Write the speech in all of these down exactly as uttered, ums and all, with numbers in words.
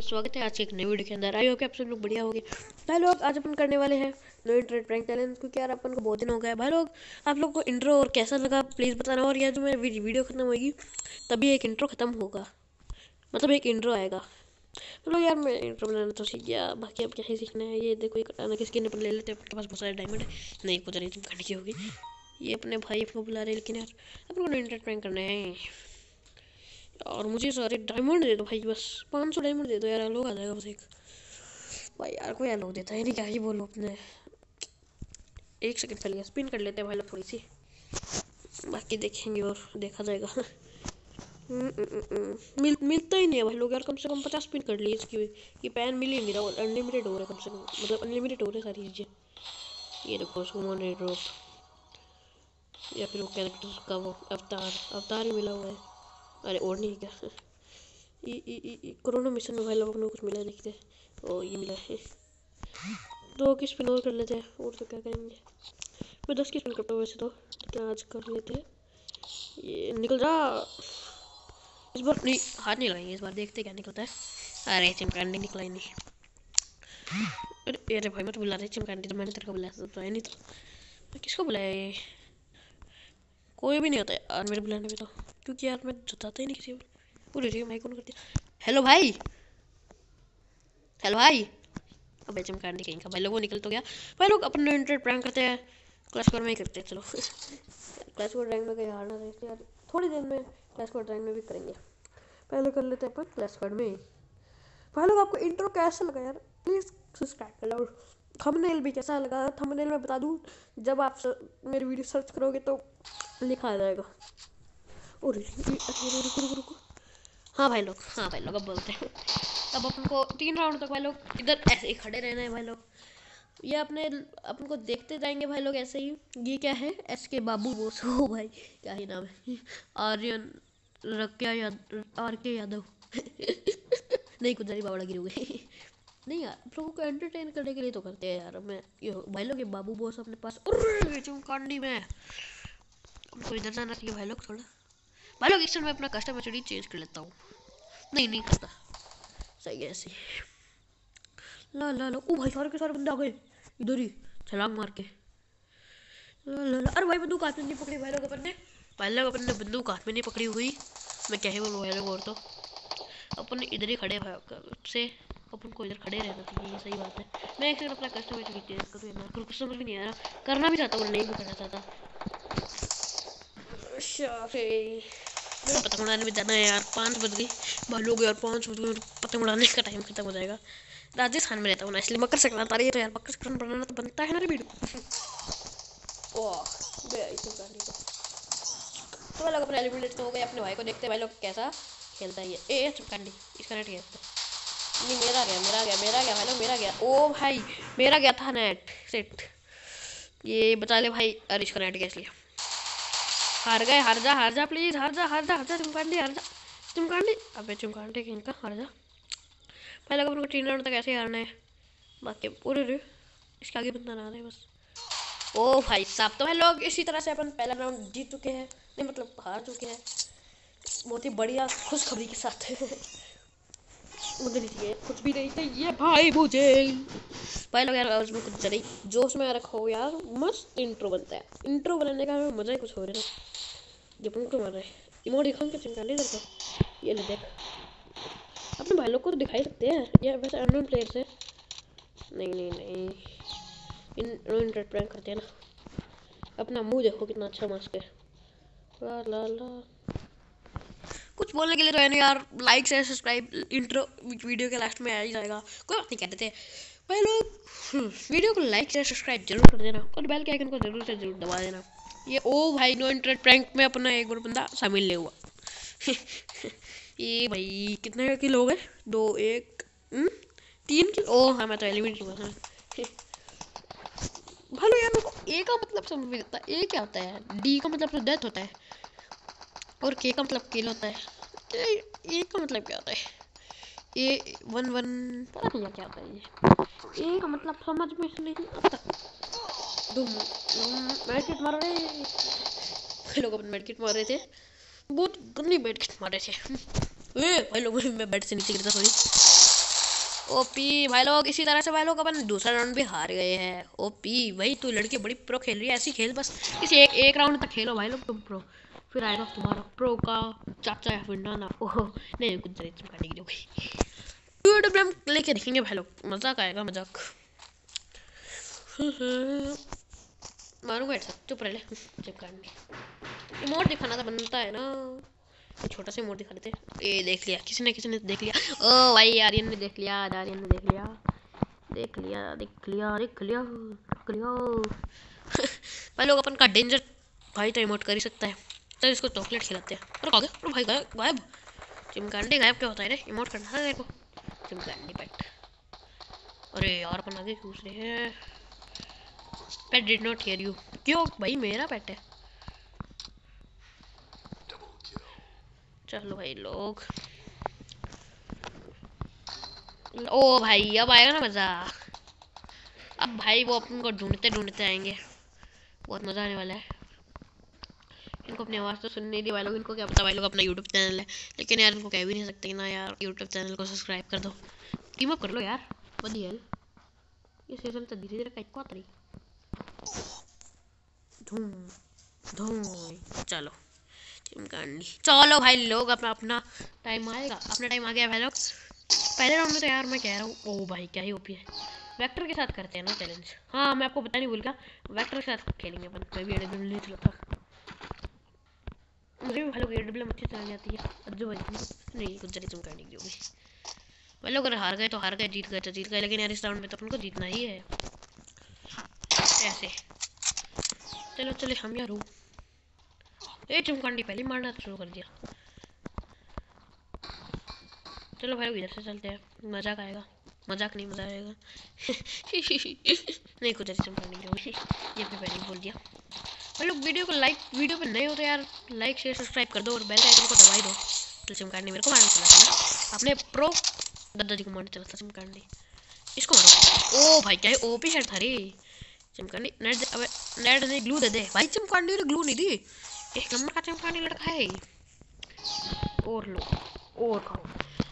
स्वागत है आज की एक नई वीडियो के अंदर। आई हो कि आप सब लोग बढ़िया होंगे। भाई लोग आज अपन करने वाले हैं नो इंटरनेट प्रैंक चैलेंज, क्योंकि यार अपन को बहुत दिन हो गया। भाई लोग आप लोग को इंट्रो और कैसा लगा प्लीज़ बताना, और यार जो मेरी वीडियो खत्म होगी तभी एक इंट्रो खत्म होगा, मतलब एक इंट्रो आएगा। तो लोग यार मैं इंट्रो बनाना तो सीख गया, बाकी अब क्या ही सीखना है। ये देखो एक अचानक इसके पर ले लेते हैं, अपने पास बहुत सारे डायमंड है। नहीं कुछ नहीं, तुम खड़ी होगी। ये अपने भाई को बुला रहे, लेकिन यार अपन को इंटरनेट प्रैंक करना है और मुझे सारे डायमंड दे दो भाई, बस पाँच सौ डायमंड दे दो यार, लोग आ जाएगा बस एक। भाई यार कोई लोग देता है नहीं, क्या ही बोलो अपने। एक सेकंड पहले स्पिन कर लेते हैं भाई लोग थोड़ी सी, बाकी देखेंगे और देखा जाएगा। मिल मिलता ही नहीं है भाई लोग यार, कम से कम पचास स्पिन कर लिए इसकी। ये पैन मिल ही नहीं रहा, अनलिमिटेड हो रहा है कम से कम, मतलब अनलिमिटेड हो रहा है सारी चीज़ें। ये देखो सुमन रेड ड्रॉप, या फिर वो कैरेक्टर का वो अवतार अवतार ही मिला हुआ है। अरे और नहीं क्या, ई ई ई कोरोना मिशन में भाई लोगों को कुछ मिला देखते हैं। ओ ये मिला है, दो की स्पिन और कर लेते हैं, और तो क्या करेंगे। मैं दस की स्पिन करता हूँ वैसे तो, क्या आज कर लेते हैं। ये निकल रहा, इस बार नहीं हाथ नहीं लगाएंगे, इस बार देखते क्या निकलता है। अरे चिमकांडी निकला ही नहीं। अरे अरे भाई मैं तो बुला रही चिमकांडी, तो मैंने तेरे को बुलाया तो है नहीं, तो मैं किसको बुलाया। ये कोई भी नहीं होता है यार मेरे बुलाने में तो, क्योंकि यार मैं जताता ही नहीं किसी को। पूरी रही माइक ऑन कर दिया। हेलो भाई, हेलो भाई। अब चिमकांडी कहीं का भाई लोग वो निकल तो गया। भाई लोग अपन इंटरनेट प्रैंक करते हैं, क्लास फोर में ही करते हैं। चलो क्लास फोर रैंक में कहीं हारना रहते यार, थोड़ी देर में क्लास फोर रैंक में भी करेंगे। पहले कर लेते हैं अपन क्लास फोर में। भाई लोग आपको इंट्रो कैसा लगा यार, प्लीज़ सब्सक्राइब कर लो। थंबनेल भी कैसा लगा, थंबनेल में बता दूँ, जब आप मेरी वीडियो सर्च करोगे तो लिखा आ जाएगा। और रुको रुको रुको, हाँ भाई लोग, हाँ भाई लोग अब बोलते हैं। अब अपन को तीन राउंड तक भाई लोग इधर ऐसे ही खड़े रहना है भाई लोग। ये अपने अपन को देखते जाएंगे भाई लोग ऐसे ही। ये क्या है, एस के बाबू बोस, हो भाई क्या ही नाम है, आर्यन रक्या यादव, आर के यादव। नहीं कुछ जरी बावड़ा गिर गई। नहीं यार आप लोगों को एंटरटेन करने के लिए तो करते हैं यार। मैं ये भाई लोग ये बाबू बोस अपने पास चुमकांडी में, उनको इधर जाना चाहिए भाई लोग थोड़ा। भाई लोग इस समय अपना कस्टम एचडी चेंज कर लेता हूँ। नहीं नहीं करता, सही है ऐसे। ला ला ला, ओ भाई सारे के सारे बंदे आ गए इधर ही छलांग मार के। ला ला ला, अरे भाई बंदूक हाथ में नहीं पकड़ी भाई लोग अपन ने, भाई लोग अपन ने बंदूक हाथ में नहीं पकड़ी हुई। मैं क्या ही बोलूँ भाई लोग, और तो अपन इधर ही खड़े भाई से, अपन को इधर खड़े रहना चाहिए, ये सही बात है। मैं एक सेकंड अपना कस्टम एचडी चेंज करूँ यार, कुछ समझ भी नहीं आ रहा, करना भी चाहता हूँ नहीं भी करना चाहता। पतंग उड़ाने में जाना है यार, पाँच बज गई भाई लोग यार, पाँच बज गए, पतंग उड़ाने का टाइम खत्म हो जाएगा। राजस्थान में रहता हूँ ना, इसलिए मकर संक्रांति आ रही है तो यार मकर संक्रांति बनाना तो बनता है ना रे वीडियो। ओह गया इसी गाड़ी को। तो भाई लोग अपने एलिमिनेट तो हो गए, अपने भाई को देखते हैं भाई लोग कैसा खेलता है। ये ए चिमकांडी इसका नेट गया, नहीं मेरा गया मेरा गया मेरा गया भाई लोग मेरा गया। ओ भाई मेरा गया था नेट सेट, ये बता ले भाई। अरे इसका नेट गया इसलिए हार गए। हार जा हार जा प्लीज, हार जा हार जा हार जा चिमकांडी, हार जा चिमकांडी। अबे चिमकांडी की इनका हार जा भाई लोग, अपने को तीन राउंड तक ऐसे ही हारना है। बाकी पूरे रे इसके आगे बंदा ना आ रहा है बस। ओ भाई साहब, तो भाई लोग इसी तरह से अपन पहला राउंड जीत चुके हैं, नहीं मतलब हार चुके हैं बहुत ही बढ़िया खुशखबरी के साथ। मुझे नहीं कुछ भी नहीं चाहिए भाई मुझे। भाई लोग यार आज मैं कुछ जरा जोश में रखो यार, मस्त इंट्रो बनता है। इंट्रो बनाने का मजा ही कुछ हो रहा है। जब उनको मार रहे इमोट दिखाऊं क्या चिमकांडी इधर को, ये ले देख, अपने भाई लोग को तो दिखाई सकते हैं। ये वैसे अननोन प्लेयर से नहीं नहीं नहीं इन इंटरनेट प्रैंक करते हैं ना। अपना मुंह देखो कितना अच्छा मास्क है। ला ला ला कुछ बोलने के लिए तो है नहीं यार, लाइक से सब्सक्राइब इंट्रो वीडियो के लास्ट में आ ही जाएगा, कोई बात नहीं कहते थे भाई लोग। वीडियो को लाइक से सब्सक्राइब जरूर कर देना और बेल के आइकन को जरूर से जरूर दबा देना। ये ओ भाई नो इंटरनेट प्रैंक में अपना एक बार बंदा शामिल नहीं हुआ। ये भाई कितने किल हो गए, दो एक न? तीन किल। ओ हाँ मैं तो एलिमिनेट हुआ था। भाई लोग यार मेरे को ए का मतलब समझ में आता है। ए क्या होता है, डी का मतलब तो डेथ होता है और के का मतलब किल होता है। ए का मतलब क्या होता है, ए वन वन पता नहीं क्या होता है। ये ए का मतलब समझ में नहीं आता। तुम मेडकिट मार रहे लोग, अपन मेडकिट मार रहे थे, बहुत गंदी मेडकिट मार रहे थे। ए भाई लोग मैं बेड से नीचे गिरता, सॉरी ओपी भाई लोग, इसी तरह से भाई लोग अपन दूसरा राउंड भी हार गए हैं। ओपी भाई तू लड़की बड़ी प्रो खेल रही है, ऐसी खेल बस इसी एक एक राउंड तक खेलो भाई लोग तुम प्रो, फिर आएगा तुम्हारा प्रो का चाचा या फिर नाना। ओह नहीं कुछ जरूरत चमकाने की होगी, हम लेके देखेंगे भाई लोग, मजाक आएगा मजाक। मारूंगा चुप रह ले, चमकाने इमोट दिखाना था बनता है ना, छोटा सा मोड़ दिखा देते। ये देख लिया किसी ने किसी ने देख लिया। ओ भाई आर्यन ने देख लिया, आर्यन ने देख लिया देख लिया देख लिया देख लिया देख लिया भाई लोग अपन का डेंजर भाई तो इमोट कर ही सकता है, तो इसको चॉकलेट खिलाते हैं। अरे कहाँ गया, अरे भाई गायब गायब, चिमकांडी गायब क्या होता है रे, इमोट करना था देखो चिमकांडी पेट। अरे यार अपन आगे पूछ रहे हैं, pet did not hear you, क्यों भाई मेरा पेट है। चलो भाई लोग, ओ भाई अब आएगा ना मजा, अब भाई वो अपन को ढूंढते ढूंढते आएंगे, बहुत मजा आने वाला है। इनको अपनी आवाज़ तो सुन नहीं दी भाई लोग, इनको क्या पता भाई लोग अपना यूट्यूब चैनल है, लेकिन यार इनको कह भी नहीं सकते ना यार यूट्यूब चैनल को सब्सक्राइब कर दो, टीम अप कर लो यार बढ़िया। ये सीजन तो धीरे धीरे कहीं रही धूम धूम। चलो चिमकांडी, चलो भाई लोग अपना अपना टाइम आएगा, अपना टाइम आ गया भाई लोग। पहले राउंड में तो यार मैं कह रहा हूँ, ओ भाई क्या ही ओपी है। वेक्टर के साथ करते हैं ना चैलेंज, हाँ मैं आपको पता नहीं भूल गया, वेक्टर के साथ खेलेंगे अपन। मैं भी एडब्ल्यू नहीं चलाता, मुझे भी भाई लोग एडब्ल्यू अच्छी चलानी आती है, अज्जू भाई नहीं कुछ जरी चिमकांडी की होगी भाई लोग। अगर हार गए तो हार गए, जीत गए तो जीत गए, लेकिन यार इस राउंड में तो अपन को जीतना ही है ऐसे। चलो चले हम यार हूँ, ये चिमकांडी पहले मारना शुरू कर दिया। चलो भाई इधर से चलते हैं, मजाक आएगा, मजाक नहीं मजा आएगा नहीं कुछ ऐसी चिमकांडी की होगी, ये अपने पहले बोल दिया भाई लोग। वीडियो को लाइक, वीडियो पे नए हो तो यार लाइक शेयर सब्सक्राइब कर दो और बेल आइकन को दबाई दो। तो चिमकांडी मेरे को मारना चला था, अपने प्रो दादाजी को मारने चला था चिमकांडी, इसको मारो। ओ भाई क्या है ओपी शर्ट था रे चिमकांडी। नेट दे, अबे नेट नहीं ग्लू दे दे भाई, चिमकांडी ने ग्लू नहीं दी, एक नंबर का चिमकांडी लड़का है। और लो और खाओ,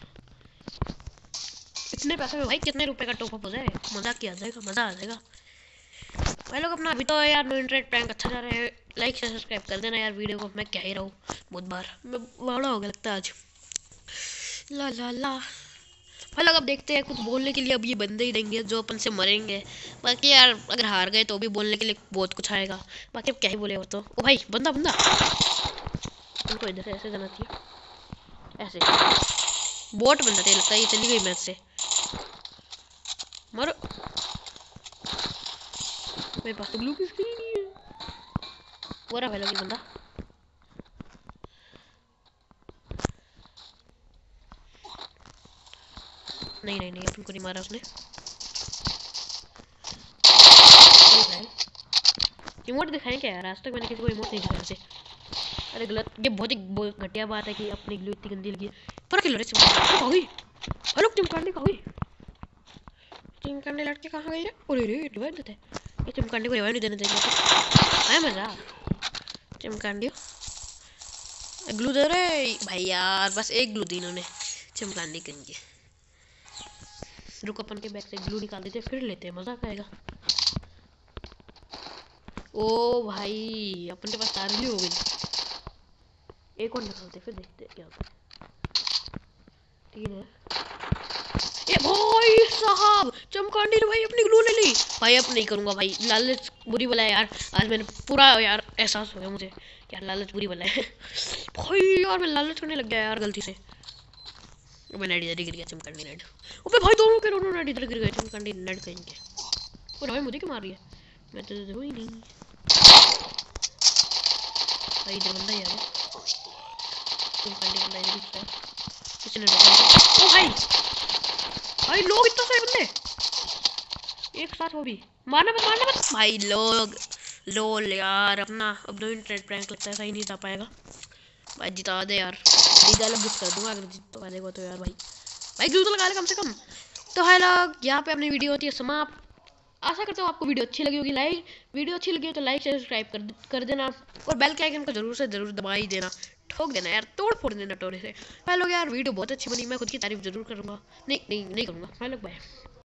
इतने पैसे में भाई कितने रुपए का टॉप अप हो जाए, मजा किया जाएगा, मजा आ जाएगा भाई लोग। अपना अभी तो यार नो इंटरनेट प्रैंक अच्छा जा रहा है, लाइक शेयर सब्सक्राइब कर देना यार वीडियो को। मैं क्या ही रहा हूँ बहुत बार, मैं बड़ा हो गया लगता है आज। ला ला ला भाई लोग अब देखते हैं, कुछ बोलने के लिए अब ये बंदे ही देंगे जो अपन से मरेंगे, बाकी यार अगर हार गए तो भी बोलने के लिए बहुत कुछ आएगा, बाकी अब क्या ही बोले वो तो। ओ भाई बंदा बंदा उनको इधर से ऐसे जाना चाहिए, ऐसे बोट बंदा थे लगता है, ये चली गई मैच से, मारो। मेरे पास तो ब्लू की स्क्रीन नहीं है, वो रहा भाई लोग बंदा। नहीं नहीं नहीं अपन को नहीं मारा उसने, इमोट दिखाएं क्या यार, आज तक मैंने किसी को इमोट नहीं दिखाया से। अरे गलत, ये बहुत ही घटिया बात है कि अपनी ग्लू इतनी गंदी लगी है। पर किलो रे चिमकांडी गई, हेलो चिमकांडी कहाँ गई, चिमकांडी लड़के कहाँ गई रे। अरे रे रिवाइव देते, ये चिमकांडी को रिवाइव नहीं देने देंगे, आया मजा। चिमकांडी ग्लू दे रहे भाई यार, बस एक ग्लू दी इन्होंने चिमकांडी के लिए। रुक अपन के बैग से ग्लू निकाल देते फिर लेते, मजा आएगा। ओ भाई अपन के पास तार भी हो गई, एक और निकालते फिर देखते क्या होता है। तीन है ये भाई साहब, चिमकांडी ने भाई अपनी ग्लू ले ली भाई। अब नहीं करूंगा भाई, लालच बुरी बला है यार, आज मैंने पूरा यार एहसास हो गया मुझे यार लालच बुरी बला है भाई यार, मैं लालच करने लग गया यार गलती से। मैं नेट इधर गिर गया, चिमकांडी नेट। अबे भाई दोनों के दोनों नेट इधर गिर गए, चिमकांडी नेट कहेंगे। और भाई मुझे क्यों मार रही है, मैं तो जरूर ही नहीं भाई। इधर बंदा ही आ गया, चिमकांडी बंदा इधर दिखता है, किसी ने देखा। ओ भाई भाई लोग इतना सारे बंदे एक साथ, वो भी मारना मत मारना मत भाई लोग। लोल यार अपना अब दो इंटरनेट प्रैंक लगता है सही नहीं जा पाएगा भाई, जिता दे यार, अलग गिफ्ट कर दूंगा अगर जीत तो पाएगा तो यार भाई। भाई ग्लू तो लगा ले कम से कम। तो है लोग यहाँ पे अपनी वीडियो होती है समाप्त, आशा करता हूँ आपको वीडियो अच्छी लगी होगी। लाइक वीडियो अच्छी लगी हो तो लाइक शेयर सब्सक्राइब कर कर देना और बेल के आइकन को जरूर से जरूर दबा ही देना। ठोक देना यार, तोड़ फोड़ देना टोरे से। भाई लोग यार वीडियो बहुत अच्छी बनी, मैं खुद की तारीफ जरूर करूँगा। नहीं नहीं नहीं करूँगा भाई लोग, बाय।